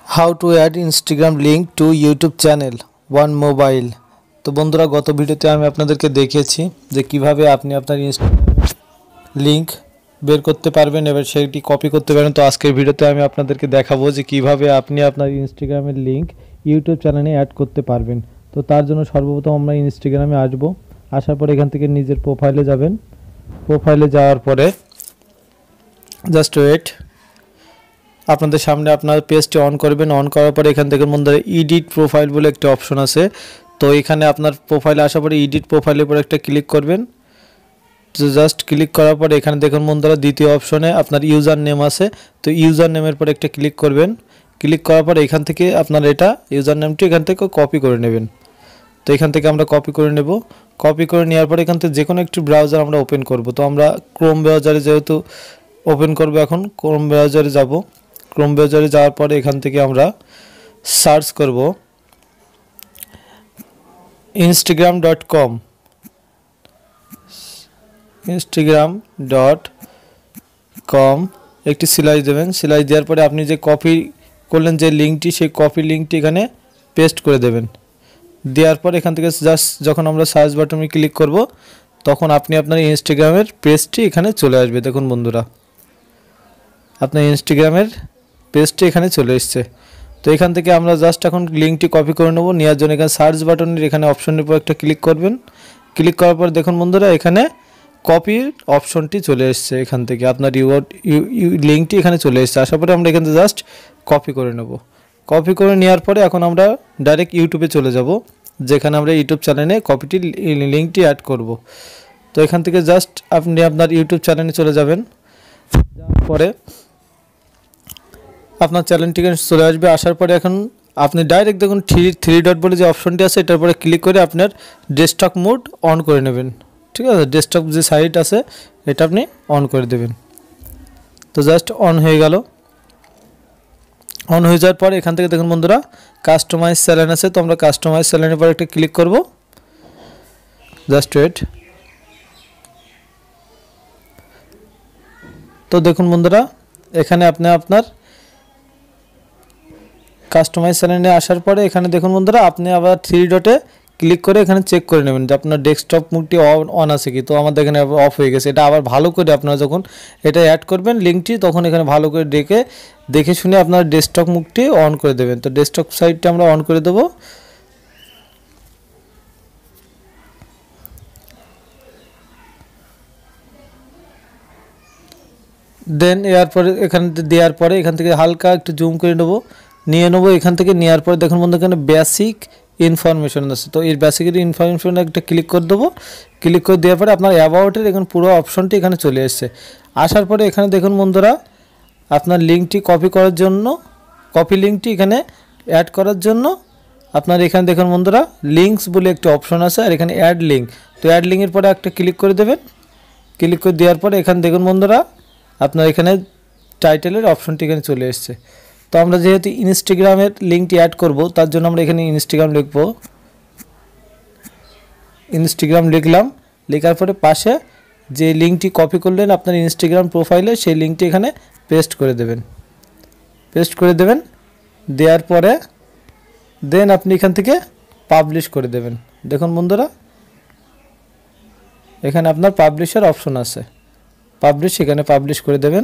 How to add Instagram link to YouTube channel on mobile. तो बंधुरा गत भिडियोते आमी आपनादेरके देখিয়েছি যে কিভাবে আপনি আপনার ইনস্টাগ্রাম লিংক বের করতে পারবেন এবং সেটি কপি করতে পারবেন। তো আজকের ভিডিওতে আমি আপনাদেরকে দেখাবো যে কিভাবে আপনি আপনার ইনস্টাগ্রামের লিংক ইউটিউব চ্যানেলে অ্যাড করতে পারবেন। তো তার জন্য সর্বপ্রথম আমরা ইনস্টাগ্রামে আসব। আসার পরে এখান থেকে নিজের প্রোফাইলে যাবেন। প্রোফাইলে যাওয়ার পরে জাস্ট ওয়েট, আপনাদের সামনে আপনার পেজটি অন করবেন। অন করার পরে এখান থেকে বন্ধুরা এডিট প্রোফাইল বলে একটা অপশন আছে। তো এখানে আপনার প্রোফাইলে আসার পরে এডিট প্রোফাইলের উপর একটা ক্লিক করবেন। তো জাস্ট ক্লিক করার পরে এখানে দেখুন বন্ধুরা দ্বিতীয় অপশনে আপনার ইউজার নেম আছে। তো ইউজার নেমের পরে একটা ক্লিক করবেন। ক্লিক করার পরে এখান থেকে আপনার এটা ইউজার নেমটি এখান থেকে কপি করে নেবেন। তো এখান থেকে আমরা কপি করে নেব। কপি করে নেওয়ার পরে এখান থেকে যে কোনো একটি ব্রাউজার আমরা ওপেন করব। তো আমরা ক্রোম ব্রাউজারে যেহেতু ওপেন করব, এখন ক্রোম ব্রাউজারে যাব। ক্রোম ব্রাউজারে যাওয়ার পরে এখান থেকে আমরা সার্চ করব instagram.com। instagram.com একটি সিলেক্ট দেবেন। সিলেক্ট দেওয়ার পরে আপনি যে কপি করলেন যে লিঙ্কটি, সেই কপি লিঙ্কটি এখানে পেস্ট করে দেবেন। দেওয়ার পর এখান থেকে জাস্ট যখন আমরা সার্চ বাটনে ক্লিক করব তখন আপনি আপনার ইনস্টাগ্রামের পেজটি এখানে চলে আসবে। দেখুন বন্ধুরা আপনার ইনস্টাগ্রামের পেজটি এখানে চলে এসেছে। তো এখান থেকে আমরা জাস্ট এখন লিঙ্কটি কপি করে নেব। নেওয়ার জন্য এখানে সার্চ বাটনের এখানে অপশনের উপর একটা ক্লিক করবেন। ক্লিক করার পর দেখুন বন্ধুরা এখানে কপির অপশনটি চলে এসেছে। এখান থেকে আপনার লিঙ্কটি এখানে চলে এসেছে। আসার পরে আমরা এখান থেকে জাস্ট কপি করে নেব। কপি করে নেওয়ার পরে এখন আমরা ডাইরেক্ট ইউটিউবে চলে যাব, যেখানে আমরা ইউটিউব চ্যানেলে কপিটি লিঙ্কটি অ্যাড করব। তো এখান থেকে জাস্ট আপনি আপনার ইউটিউব চ্যানেলে চলে যাবেন। যাওয়ার পরে আপনার চ্যানেলটি চলে আসবে। আসার পরে এখন আপনি ডাইরেক্ট দেখুন থ্রি ডট বলে যে অপশনটি আছে, এটার পরে ক্লিক করে আপনার ডেস্কটপ মোড অন করে নেবেন। ঠিক আছে, ডেস্কটপ যে সাইট আছে এটা আপনি অন করে দেবেন। তো জাস্ট অন হয়ে গেল। অন হয়ে যাওয়ার পরে এখান থেকে দেখুন বন্ধুরা কাস্টমাইজ চ্যানেল আছে। তো আমরা কাস্টমাইজ চ্যানেলের পর একটা ক্লিক করব। Just wait. তো দেখুন বন্ধুরা এখানে আপনি আপনার কাস্টমাইজ চ্যানেলে আসার পরে এখানে দেখুন বন্ধুরা আপনি আবার থ্রি ডটে ক্লিক করে এখানে চেক করে নেবেন যে আপনার ডেস্কটপ মুডটি অন আছে কি। তো আমাদের এখানে অফ হয়ে গেছে। এটা আবার ভালো করে আপনারা যখন এটা অ্যাড করবেন লিঙ্কটি, তখন এখানে ভালো করে দেখে শুনে আপনার ডেস্কটপ মুডটি অন করে দেবেন। তো ডেস্কটপ সাইটটা আমরা অন করে দেব। দেন এরপরে এখানে দেওয়ার পরে এখান থেকে হালকা একটু জুম করে নিয়ে নেব। এখান থেকে নেওয়ার পরে দেখুন বন্ধু এখানে বেসিক ইনফরমেশন আছে। তো এই বেসিক ইনফরমেশন একটা ক্লিক করে দেবো। ক্লিক করে দেওয়ার পরে আপনার অ্যাবাউটের এখানে পুরো অপশনটি এখানে চলে এসেছে। আসার পরে এখানে দেখুন বন্ধুরা আপনার লিঙ্কটি কপি করার জন্য, কপি লিঙ্কটি এখানে অ্যাড করার জন্য আপনার এখানে দেখুন বন্ধুরা লিঙ্কস বলে একটি অপশন আছে, আর এখানে অ্যাড লিঙ্ক। তো অ্যাড লিঙ্কের পরে একটা ক্লিক করে দেবেন। ক্লিক করে দেওয়ার পরে এখানে দেখুন বন্ধুরা আপনার এখানে টাইটেলের অপশনটি এখানে চলে এসেছে। তো আমরা যেহেতু ইনস্টাগ্রামের লিঙ্কটি অ্যাড করব তার জন্য আমরা এখানে ইনস্টাগ্রাম লিখব। ইনস্টাগ্রাম লিখলাম। লেখার পরে পাশে যে লিঙ্কটি কপি করলেন আপনার ইনস্টাগ্রাম প্রোফাইলে, সেই লিঙ্কটি এখানে পেস্ট করে দেবেন। পেস্ট করে দেবেন। দেওয়ার পরে দেন আপনি এখান থেকে পাবলিশ করে দেবেন। দেখুন বন্ধুরা এখানে আপনার পাবলিশের অপশন আছে, পাবলিশ, এখানে পাবলিশ করে দেবেন।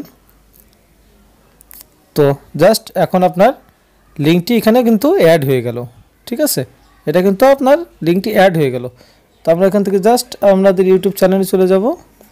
তো জাস্ট এখন আপনার লিঙ্কটি এখানে কিন্তু অ্যাড হয়ে গেল। ঠিক আছে, এটা কিন্তু আপনার লিঙ্কটি অ্যাড হয়ে গেল। তো আমরা এখান থেকে জাস্ট আমাদের ইউটিউব চ্যানেলে চলে যাব।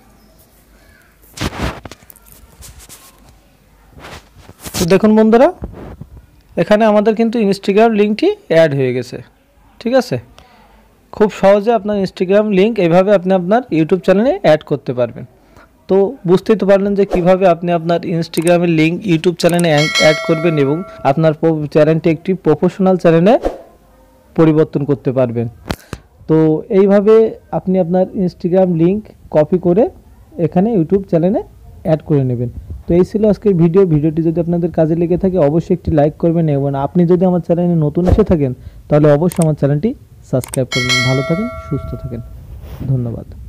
তো দেখুন বন্ধুরা এখানে আমাদের কিন্তু ইনস্টাগ্রাম লিঙ্কটি অ্যাড হয়ে গেছে। ঠিক আছে, খুব সহজে আপনার ইনস্টাগ্রাম লিঙ্ক এইভাবে আপনি আপনার ইউটিউব চ্যানেলে অ্যাড করতে পারবেন। তো বুঝতেই তো পারলেন যে কিভাবে আপনি আপনার ইনস্টাগ্রামের লিঙ্ক ইউটিউব চ্যানেলে অ্যাড করবেন এবং আপনার চ্যানেলটি একটি প্রফেশনাল চ্যানেলে পরিবর্তন করতে পারবেন। তো এইভাবে আপনি আপনার ইনস্টাগ্রাম লিঙ্ক কপি করে এখানে ইউটিউব চ্যানেলে অ্যাড করে নেবেন। তো এই ছিল আজকের ভিডিওটি যদি আপনাদের কাজে লেগে থাকে অবশ্যই একটি লাইক করবেন এবং আপনি যদি আমার চ্যানেলে নতুন এসে থাকেন তাহলে অবশ্যই আমার চ্যানেলটি সাবস্ক্রাইব করবেন। ভালো থাকেন, সুস্থ থাকেন, ধন্যবাদ।